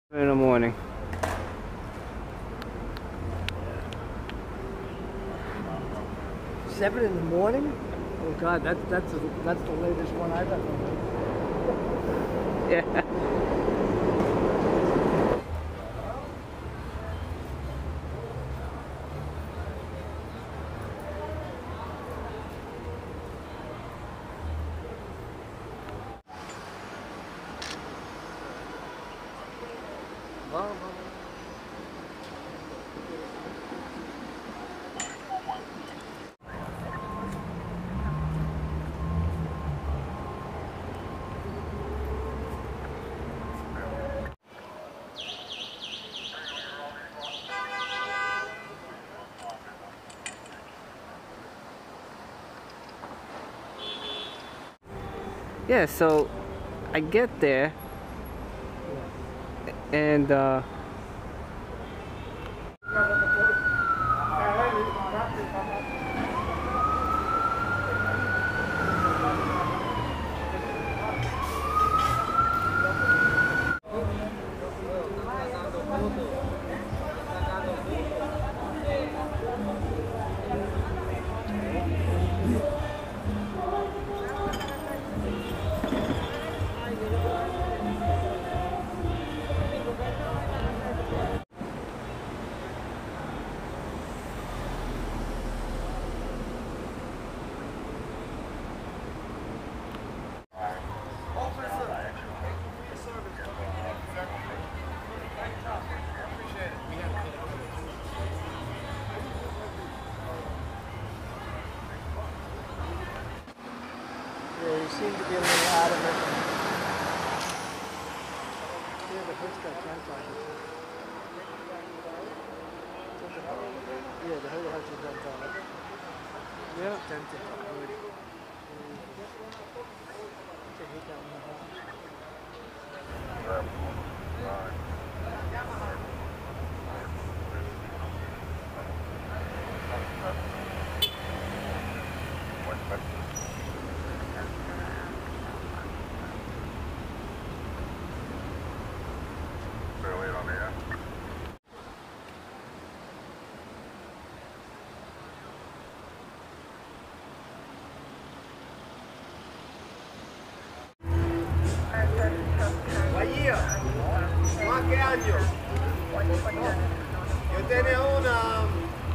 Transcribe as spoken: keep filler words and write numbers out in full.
In the morning. Seven in the morning? Oh God, that's that's the, that's the latest one I've ever heard. Yeah. Yeah, so I get there and uh Yeah, you seem to be a little out of it. Yeah, the hood's got dent on it. Yeah, the hood has a dent on it. Yeah. Dented the hood. To hit that one home. ¿Qué año? Yo tenía una